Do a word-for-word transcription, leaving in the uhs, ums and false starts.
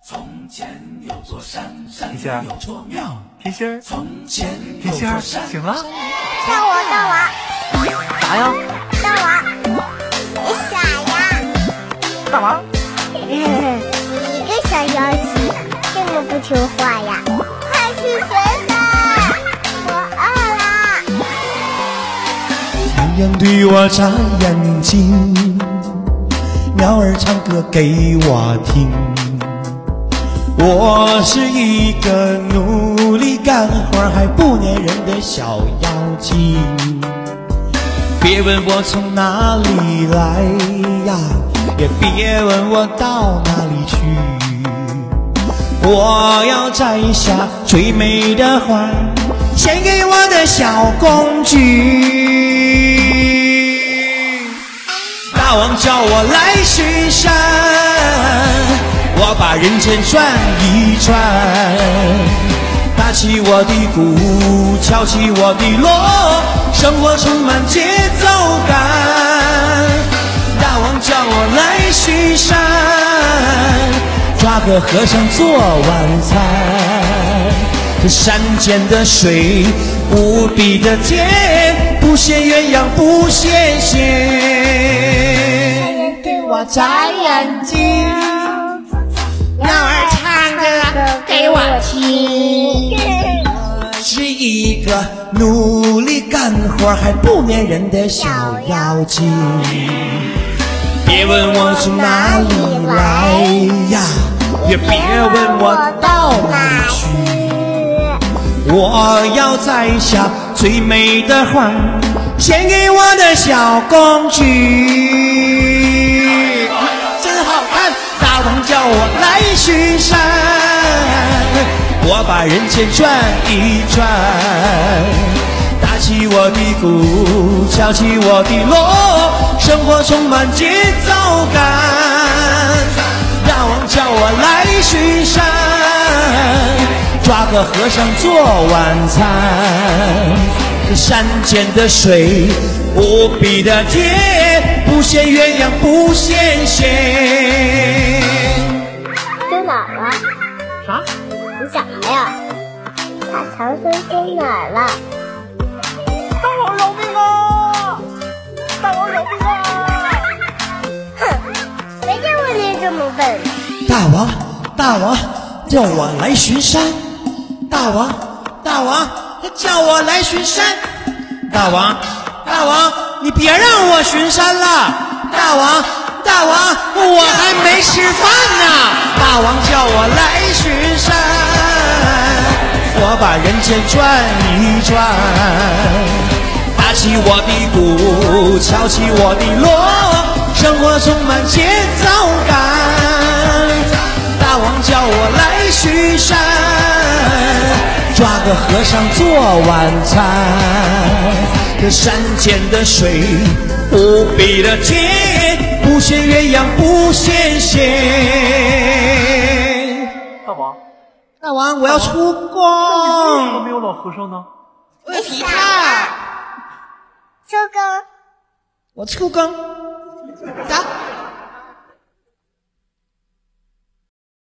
从前有座山，山里有座庙。 甜心儿， 从前甜心儿，醒了？ 到我，到我。 啥呀？ 到我。你傻呀？ 干嘛？ 你一个小妖精，这么不听话呀？快去学吧，我饿了。 太阳对我眨眼睛，鸟儿唱歌给我听。我是一个努力干活还不粘人的小妖精，别问我从哪里来呀，也别问我到哪里去。我要摘下最美的花，献给我的小公举。大王叫我来巡山，我把人间转一转，打起我的鼓，敲起我的锣，生活充满节奏感。大王叫我来巡山，抓个和尚做晚餐。这山间的水无比的甜，不羡鸳鸯不羡仙。对我眨眼睛，鸟儿唱歌给我听。是一个努力干活还不粘人的小妖精，别问我从哪里来呀，也别问我到哪里去。我要摘下最美的花，献给我的小公举。真好看，大王叫我来巡山，我把人间转一转，打起我的鼓，敲起我的锣，生活充满节奏感。大王叫我来巡山，抓个和尚做晚餐。这山间的水无比的甜，不羡鸳鸯不羡仙。 去哪儿了？ 啥？ 你啥呀？把唐僧去哪儿了？ 大王饶命啊！大王饶命啊！ 哼，没见过你这么笨。 大王，大王叫我来巡山。大王，大王叫我来巡山。大王，大王你别让我巡山了。大王，大王我还没吃饭呢。大王叫我来巡山，我把人间转一转，打起我的鼓，敲起我的锣，生活充满节奏感。大王叫我来巡山，抓个和尚做晚餐。这山间的水无比的甜，不羡鸳鸯不羡仙。 大王， 大王我要出为什么宫。 没有老和尚呢？ 我要劈叉。 收工。 我出宫。走。